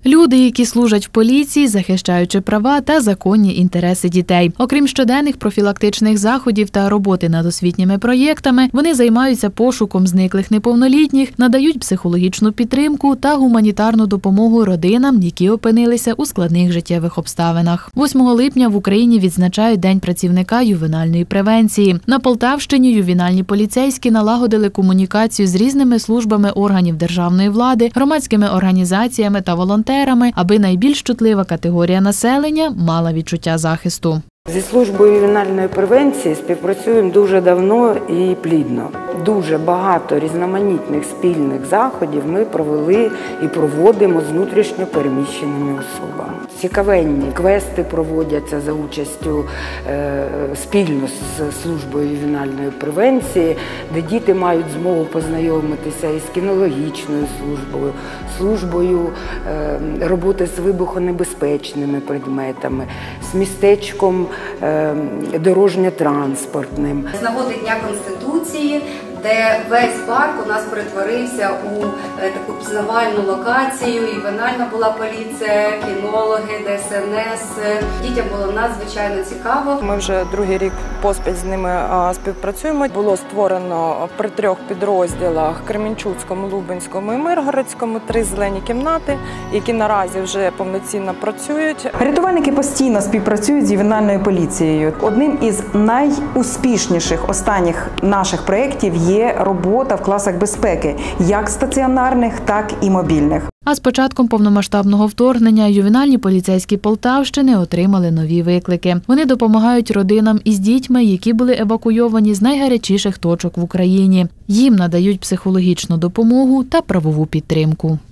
Люди, які служать в поліції, захищаючи права та законні інтереси дітей. Окрім щоденних профілактичних заходів та роботи над освітніми проєктами, вони займаються пошуком зниклих неповнолітніх, надають психологічну підтримку та гуманітарну допомогу родинам, які опинилися у складних життєвих обставинах. 8 липня в Україні відзначають День працівника ювенальної превенції. На Полтавщині ювенальні поліцейські налагодили комунікацію з різними службами органів державної влади, громадськими організаціями та волонтерами, аби найбільш чутлива категорія населення мала відчуття захисту. Зі службою ювенальної превенції співпрацюємо дуже давно і плідно. Дуже багато різноманітних спільних заходів ми провели і проводимо з внутрішньо переміщеними особами. Цікавенні квести проводяться за участю спільно з службою ювенальної превенції, де діти мають змогу познайомитися із кінологічною службою, службою роботи з вибухонебезпечними предметами, з містечком дорожньо-транспортним. З нагоди Дня Конституції, де весь парк у нас перетворився у таку пізнавальну локацію, ювенальна була поліція, кінологи, ДСНС. Дітям було надзвичайно цікаво. Ми вже другий рік поспіль з ними співпрацюємо. Було створено при 3 підрозділах – Кременчуцькому, Лубенському і Миргородському – 3 зелені кімнати, які наразі вже повноцінно працюють. Рятувальники постійно співпрацюють з ювенальною поліцією. Одним із найуспішніших останніх наших проєктів є робота в класах безпеки, як стаціонарних, так і мобільних. А з початком повномасштабного вторгнення ювенальні поліцейські Полтавщини отримали нові виклики. Вони допомагають родинам із дітьми, які були евакуйовані з найгарячіших точок в Україні. Їм надають психологічну допомогу та правову підтримку.